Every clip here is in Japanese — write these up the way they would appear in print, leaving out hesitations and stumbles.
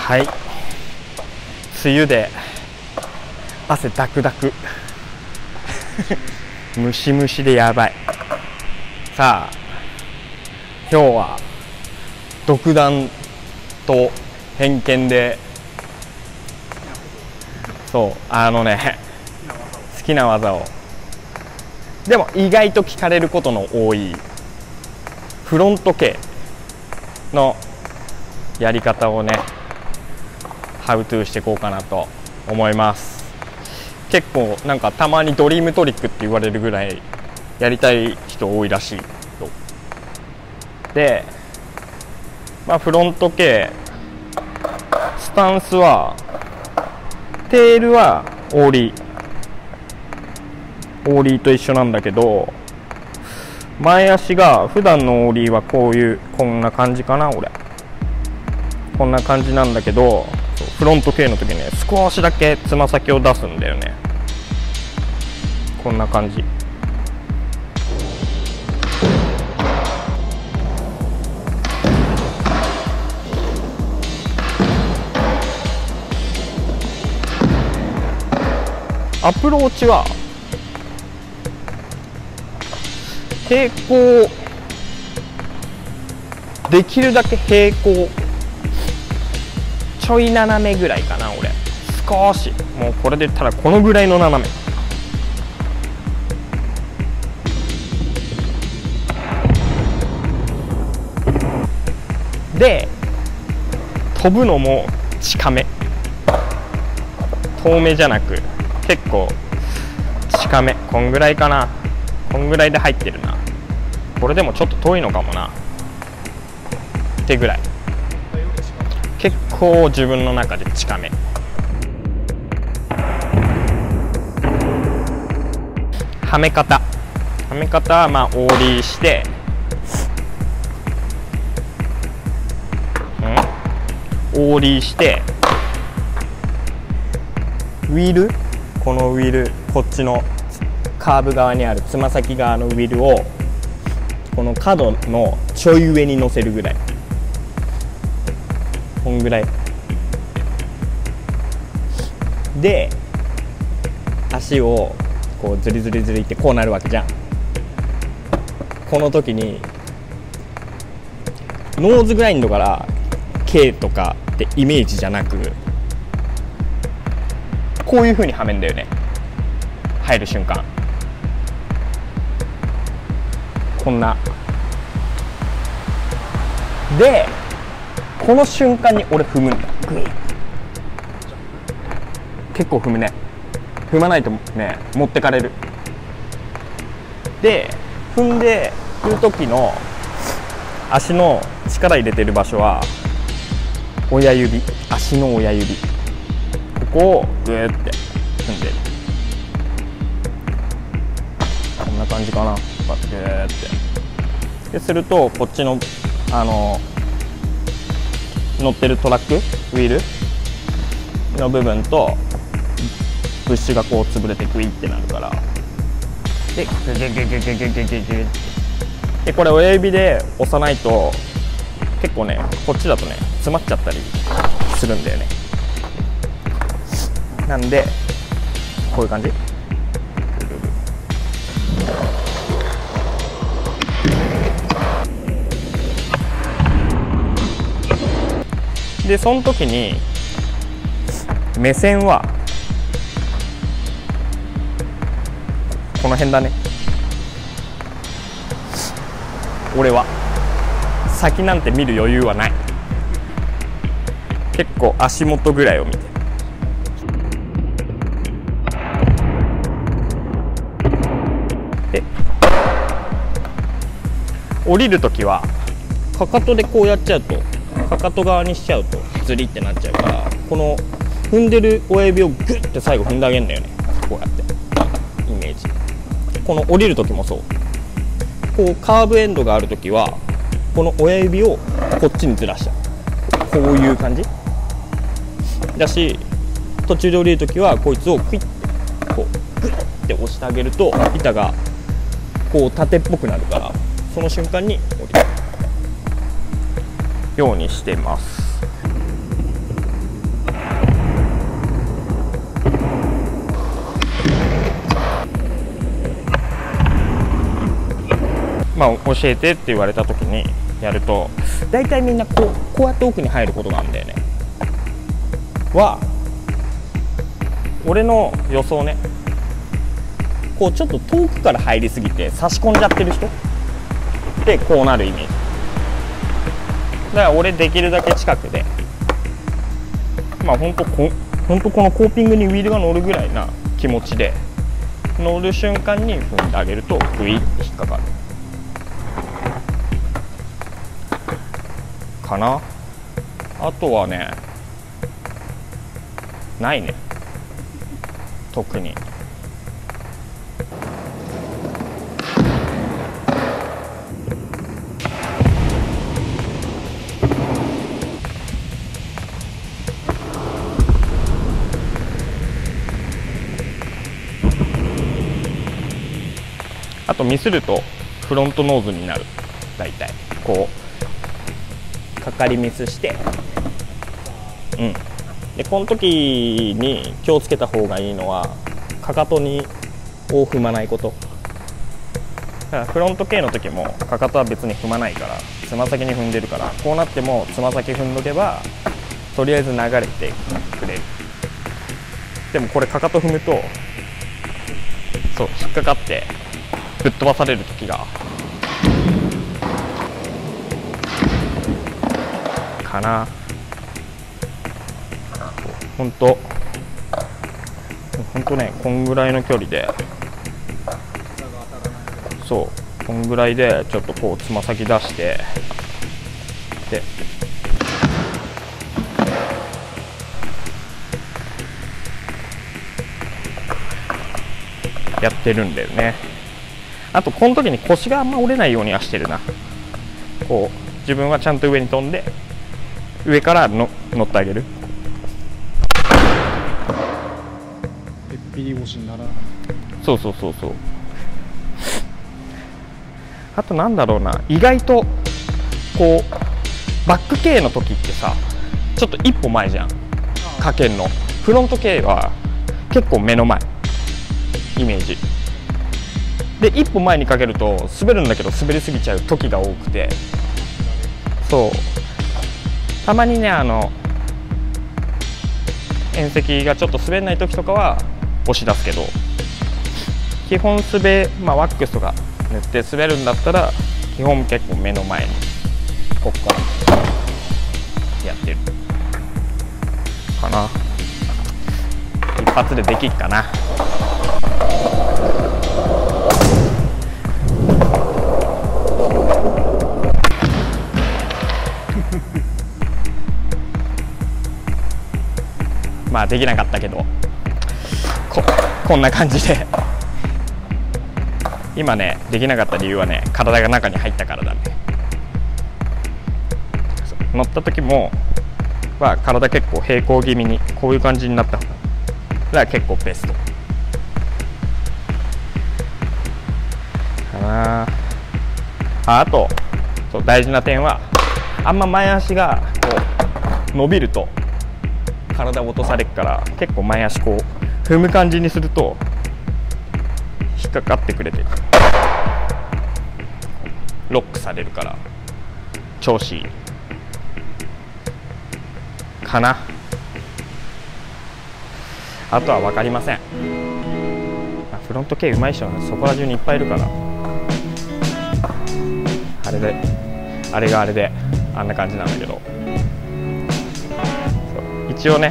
はい、梅雨で汗ダクダクムシムシでやばい。さあ今日は独断と偏見で、そう好きな技を、でも意外と聞かれることの多いフロント系のやり方をね、ハウトゥーしていこうかなと思います。結構なんかたまにドリームトリックって言われるぐらいやりたい人多いらしいよ。で、フロント系スタンスはテールはオーリーと一緒なんだけど、前足が普段のオーリーはこんな感じかな。俺こんな感じなんだけど、フロント系の時ね少しだけつま先を出すんだよね。こんな感じ。アプローチは平行、できるだけ平行ちょい斜めぐらいかな。俺少し、もうこれで言ったらこのぐらいの斜めで、飛ぶのも近め、遠めじゃなく結構近め、こんぐらいかな。こんぐらいで入ってるな。これでもちょっと遠いのかもなってぐらい、結構自分の中で近め。はめ方はオーリーして、オーリーしてウィル、このウィル、こっちのカーブ側にあるつま先側のウィルをこの角のちょい上に乗せるぐらい、こんぐらいで足をこうズリズリズリってこうなるわけじゃん。この時にノーズグラインドから K とかってイメージじゃなく、こういう風にはめんだよね。入る瞬間こんなで、この瞬間に俺踏むんだ。グイッ、結構踏むね。踏まないとね持ってかれる。で踏んでる時の足の力入れてる場所は親指、足の親指、ここをグーって踏んでる。こんな感じかな。こうやってグーってですると、こっちの乗ってるトラックウィールの部分とプッシュがこう潰れてグイってなるから、でグギュギュギュギュギュギュギュギュで、これ親指で押さないと結構ね、こっちだとね詰まっちゃったりするんだよね。なんでこういう感じで、その時に目線はこの辺だね。俺は先なんて見る余裕はない。結構足元ぐらいを見て、で降りる時はかかとでこうやっちゃうと、かかと側にしちゃうとズリってなっちゃうから、この踏んでる親指をグッて最後踏んであげるんだよね。こうやってイメージ。この降りる時もそう、こうカーブエンドがある時はこの親指をこっちにずらしちゃう、こういう感じだし、途中で降りる時はこいつをクイッてこうグッて押してあげると板がこう縦っぽくなるから、その瞬間に降りるようにしてます。 まあ、教えてって言われた時にやると、大体みんなこうやって奥に入ることがあるんだよね。俺の予想ね、こうちょっと遠くから入りすぎて差し込んじゃってる人でこうなるイメージだから、俺できるだけ近くで、まあほんとこのコーピングにウィールが乗るぐらいな気持ちで乗る瞬間に踏んであげるとグイッて引っかかるかな。あとはね、ないね、特に。あとミスるとフロントノーズになる。だいたいこうかかりミスして、でこの時に気をつけた方がいいのは、かかとを踏まないこと。だからフロント系の時もかかとは別に踏まないから、つま先に踏んでるから、こうなってもつま先踏んどけばとりあえず流れてくれる。でもこれかかと踏むとそう引っかかってぶっ飛ばされる時がかな。ほんとね、こんぐらいの距離で、そうこんぐらいでちょっとこうつま先出してでやってるんだよね。あとこの時に腰があんま折れないようにはしてるな。こう自分はちゃんと上に飛んで上から乗ってあげる。 へっぴり腰にならない。 そう。あとなんだろうな、意外とこうバック系の時ってさ、ちょっと一歩前じゃんかけんの。フロント系は結構目の前イメージで、一歩前にかけると滑るんだけど滑りすぎちゃう時が多くて、そうたまにね、縁石がちょっと滑らない時とかは押し出すけど、基本ワックスとか塗って滑るんだったら基本結構目の前にこっからやってるかな。一発でできっかな。まあできなかったけど、こんな感じで今ね、できなかった理由はね、体が中に入ったからだね。乗った時も体結構平行気味にこういう感じになった方が結構ベストかな。あと大事な点は、あんま前足がこう伸びると体を落とされるから、結構前足こう踏む感じにすると引っかかってくれてロックされるから調子いいかな。あとは分かりません。フロント系うまい人はそこら中にいっぱいいるから、あれがあれであんな感じなんだけど、一応ね、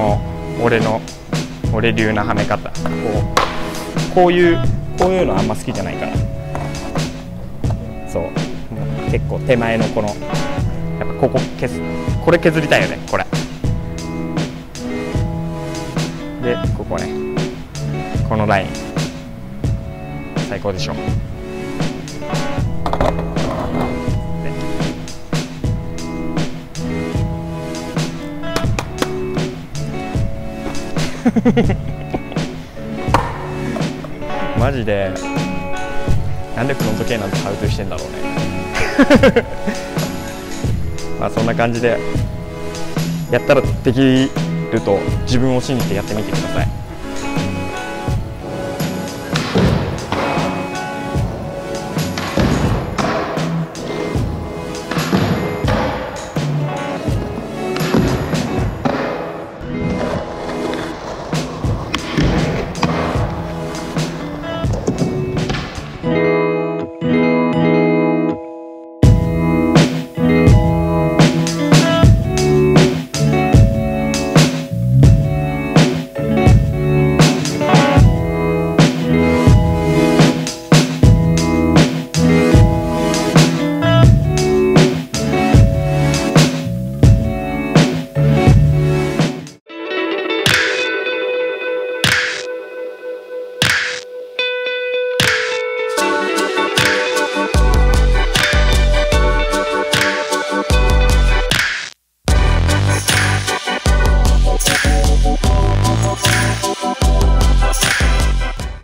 俺流なはめ方、こういうのあんま好きじゃないから、そう結構手前のやっぱこれ削りたいよね。これでここね、このライン最高でしょ。マジでなんでフロント系なんてハウトゥーしてんだろうね。まあそんな感じでやったらできると自分を信じてやってみてください。